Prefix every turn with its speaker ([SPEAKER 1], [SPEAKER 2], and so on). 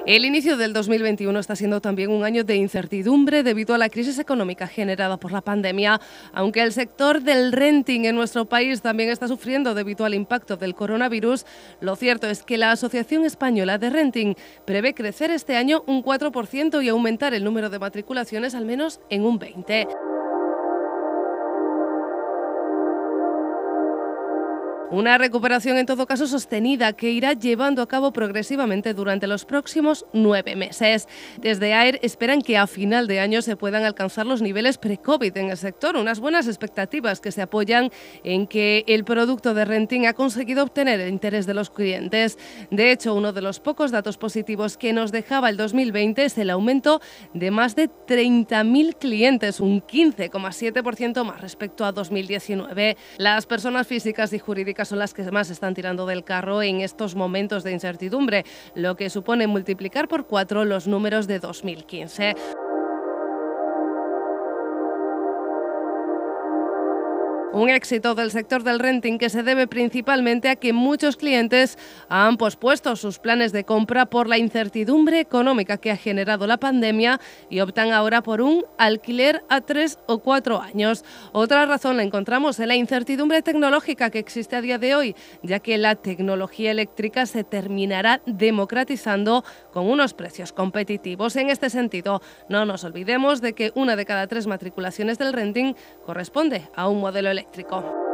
[SPEAKER 1] El inicio del 2021 está siendo también un año de incertidumbre debido a la crisis económica generada por la pandemia. Aunque el sector del renting en nuestro país también está sufriendo debido al impacto del coronavirus, lo cierto es que la Asociación Española de Renting prevé crecer este año un 4% y aumentar el número de matriculaciones al menos en un 20%. Una recuperación en todo caso sostenida que irá llevando a cabo progresivamente durante los próximos 9 meses. Desde AER esperan que a final de año se puedan alcanzar los niveles pre-COVID en el sector, unas buenas expectativas que se apoyan en que el producto de renting ha conseguido obtener el interés de los clientes. De hecho, uno de los pocos datos positivos que nos dejaba el 2020 es el aumento de más de 30.000 clientes, un 15,7% más respecto a 2019. Las personas físicas y jurídicas son las que más están tirando del carro en estos momentos de incertidumbre, lo que supone multiplicar por 4 los números de 2015. Un éxito del sector del renting que se debe principalmente a que muchos clientes han pospuesto sus planes de compra por la incertidumbre económica que ha generado la pandemia y optan ahora por un alquiler a 3 o 4 años. Otra razón la encontramos en la incertidumbre tecnológica que existe a día de hoy, ya que la tecnología eléctrica se terminará democratizando con unos precios competitivos. En este sentido, no nos olvidemos de que 1 de cada 3 matriculaciones del renting corresponde a un modelo eléctrico.